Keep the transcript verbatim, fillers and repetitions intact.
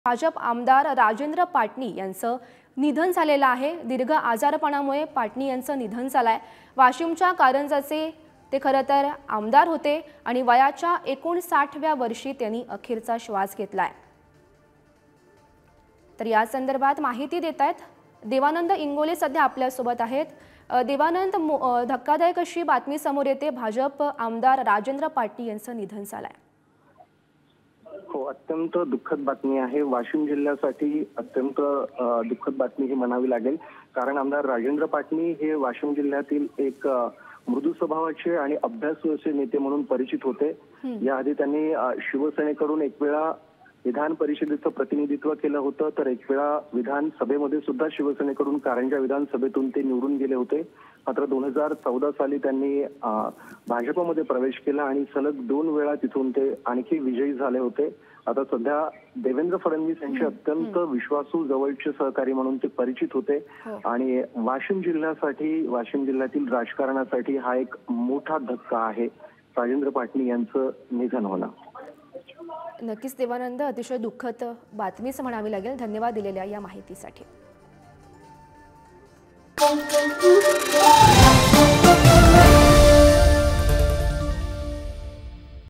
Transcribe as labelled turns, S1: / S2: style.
S1: भाजप आमदार राजेंद्र पाटणी यांचं निधन झालेलं आहे। दीर्घ आजारपणामुळे पाटणी यांचं निधन झालंय। वाशिमच्या कारंजाचे ते खरं तर आमदार होते आणि वयाच्या एकोणसाठव्या वर्षी त्यांनी अखेरचा श्वास घेतलाय। तर या संदर्भात माहिती देत आहेत देवानंद इंगोले सध्या आपल्या सोबत आहेत। देवानंद, धक्कादायक अशी बातमी समोर येते, भाजप आमदार राजेंद्र पाटणी यांचं निधन झालंय।
S2: हो, अत्यंत दुःखद बातमी आहे। वाशिम जिल्ह्यासाठी अत्यंत दुःखद बातमी ही म्हणावी लागेल, कारण आमदार राजेंद्र पाटणी हे वाशिम जिल्ह्यातील एक मृदू स्वभावाचे आणि अभ्यासू असे नेते म्हणून परिचित होते। याआधी त्यांनी शिवसेनेकडून एक वेळा विधान परिषदेचं प्रतिनिधित्व केलं होतं, तर एक वेळा विधानसभेमध्ये सुद्धा शिवसेनेकडून कारंजा विधानसभेतून ते निवडून गेले होते। मात्र दोन हजार चौदा साली त्यांनी भाजपमध्ये प्रवेश केला आणि सलग दोन वेळा तिथून ते आणखी विजयी झाले होते। आता सध्या देवेंद्र फडणवीस यांचे अत्यंत विश्वासू जवळचे सहकारी म्हणून ते परिचित होते आणि वाशिम जिल्ह्यासाठी, वाशिम जिल्ह्यातील राजकारणासाठी हा एक मोठा धक्का आहे राजेंद्र पाटणी यांचं निधन होणं।
S1: नक्कीच देवानंद, अतिशय दुःखद बातमीच म्हणावी लागेल। धन्यवाद दिलेल्या या माहितीसाठी।